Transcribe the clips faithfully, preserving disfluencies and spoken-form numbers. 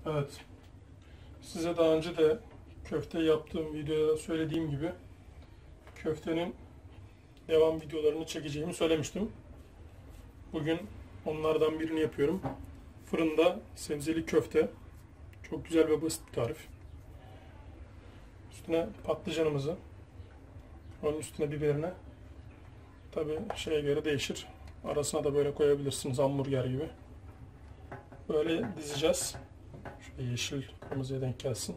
Evet. Size daha önce de köfte yaptığım videoda söylediğim gibi köftenin devam videolarını çekeceğimi söylemiştim. Bugün onlardan birini yapıyorum. Fırında sebzeli köfte. Çok güzel ve basit bir tarif. Üstüne patlıcanımızı, onun üstüne biberine, tabi şeye göre değişir. Arasına da böyle koyabilirsiniz, hamburger gibi. Böyle dizeceğiz. Şöyle yeşil kırmızıya denk gelsin.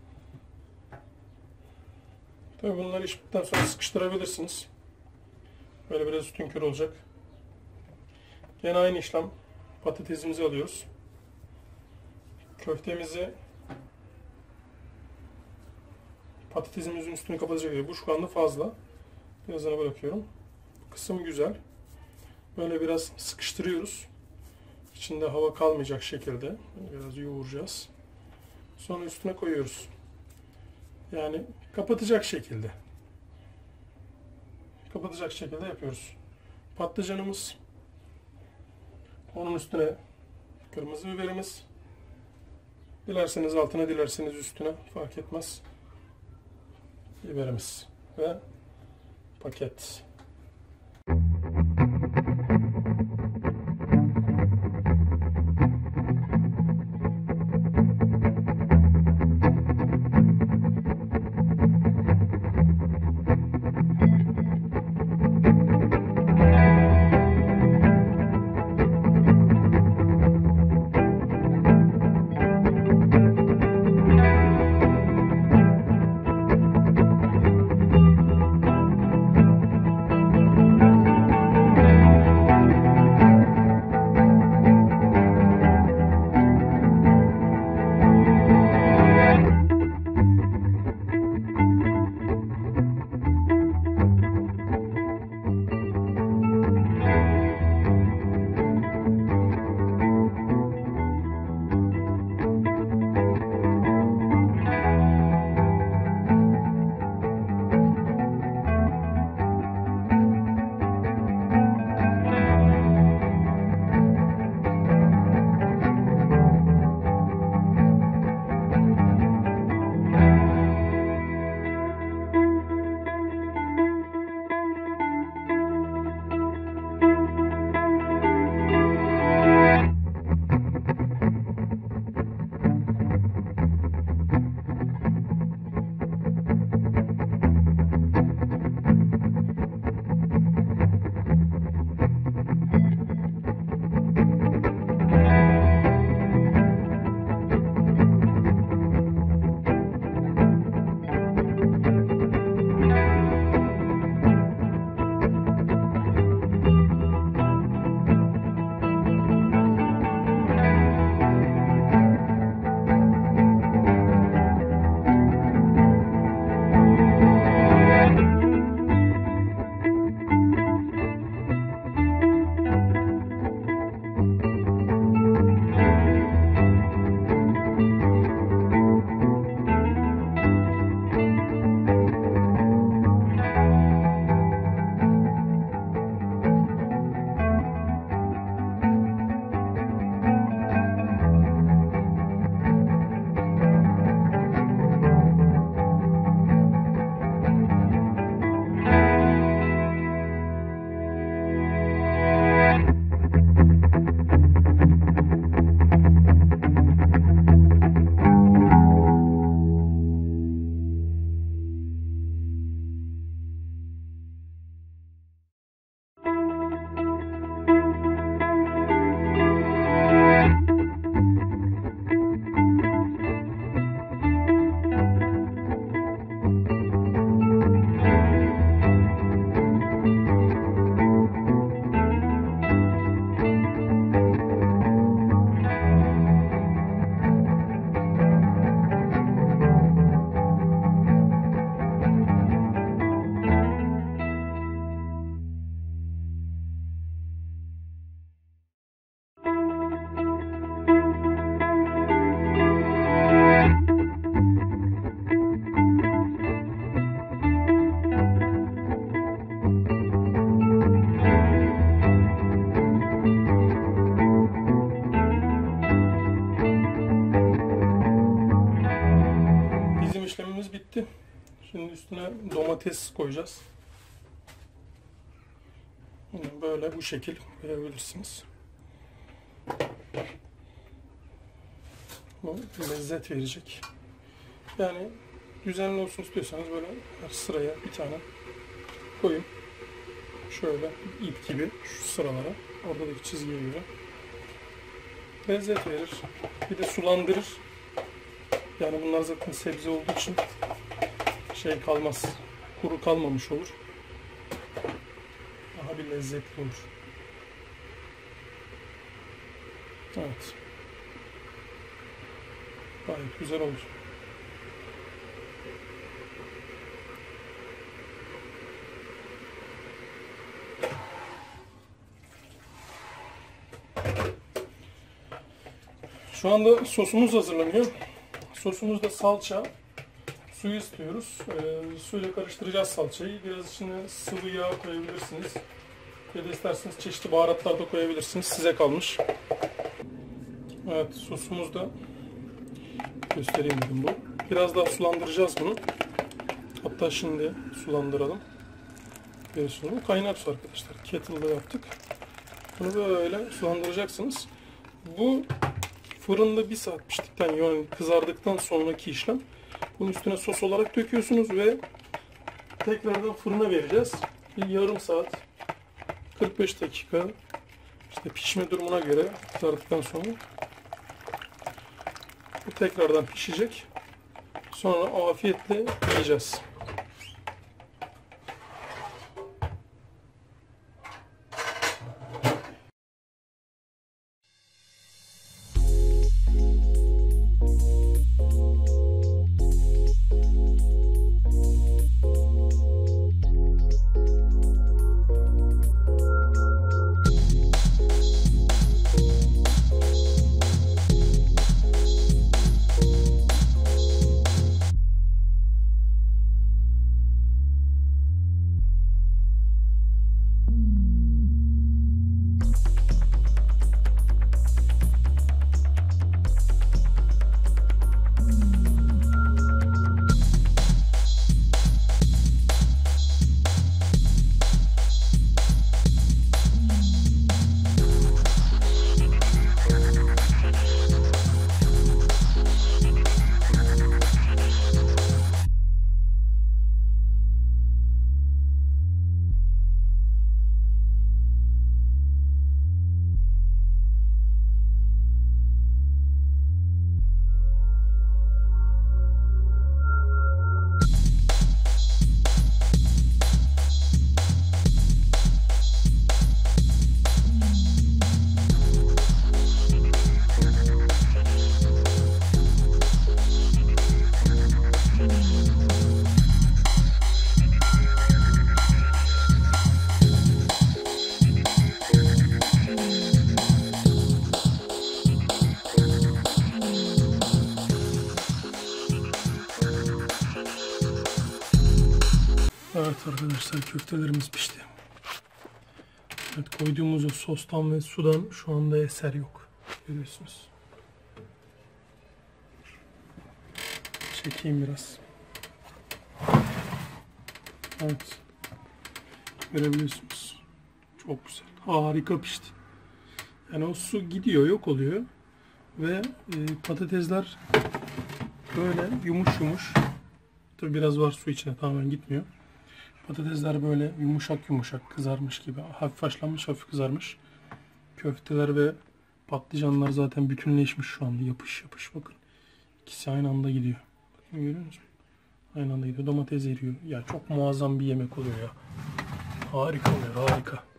Tabi bunları piştikten sonra sıkıştırabilirsiniz. Böyle biraz üstün kör olacak. Yine aynı işlem. Patatesimizi alıyoruz. Köftemizi patatesimizin üstünü kapatacak. Bu şu anda fazla. Birazını bırakıyorum. Bu kısım güzel. Böyle biraz sıkıştırıyoruz. İçinde hava kalmayacak şekilde. Biraz yoğuracağız. Sonra üstüne koyuyoruz. Yani kapatacak şekilde. Kapatacak şekilde yapıyoruz. Patlıcanımız. Onun üstüne kırmızı biberimiz. Dilerseniz altına, dilerseniz üstüne, fark etmez. Biberimiz ve paket. bitti. Şimdi üstüne domates koyacağız. Yine böyle bu şekil koyabilirsiniz. Bu lezzet verecek. Yani düzenli olsun istiyorsanız böyle her sıraya bir tane koyun. Şöyle ip gibi şu sıralara. Oradaki çizgiye göre. Lezzet verir. Bir de sulandırır. Yani bunlar zaten sebze olduğu için şey kalmaz. Kuru kalmamış olur. Daha bir lezzetli olur. Evet. Gayet güzel olur. Şu anda sosumuz hazırlanıyor. Sosumuzda salça, suyu istiyoruz. Ee, suyla karıştıracağız salçayı. Biraz içine sıvı yağ koyabilirsiniz. Ya da isterseniz çeşitli baharatlar da koyabilirsiniz. Size kalmış. Evet, sosumuz da göstereyim dedim bu. Biraz daha sulandıracağız bunu. Hatta şimdi sulandıralım. Görüyorsunuz bu kaynar su arkadaşlar. Kettle'da yaptık. Bunu böyle sulandıracaksınız. Bu fırında bir saat piştikten, yani kızardıktan sonraki işlem. Bunun üstüne sos olarak döküyorsunuz ve tekrardan fırına vereceğiz. Bir yarım saat, kırk beş dakika işte pişme durumuna göre kızardıktan sonra bu tekrardan pişecek. Sonra afiyetle yiyeceğiz. Evet arkadaşlar, köftelerimiz pişti. Evet, koyduğumuz o sostan ve sudan şu anda eser yok. Görüyorsunuz. Çekeyim biraz. Evet. Görebiliyorsunuz. Çok güzel. Harika pişti. Yani o su gidiyor, yok oluyor. Ve e, patatesler böyle yumuş yumuş. Tabi biraz var su içine, tamamen gitmiyor. Patatesler böyle yumuşak yumuşak kızarmış gibi. Hafif haşlanmış, hafif kızarmış. Köfteler ve patlıcanlar zaten bütünleşmiş şu anda. Yapış yapış, bakın. İkisi aynı anda gidiyor. Bakın, görüyor musunuz? Aynı anda gidiyor. Domates eriyor. Ya çok muazzam bir yemek oluyor ya. Harika oluyor, harika.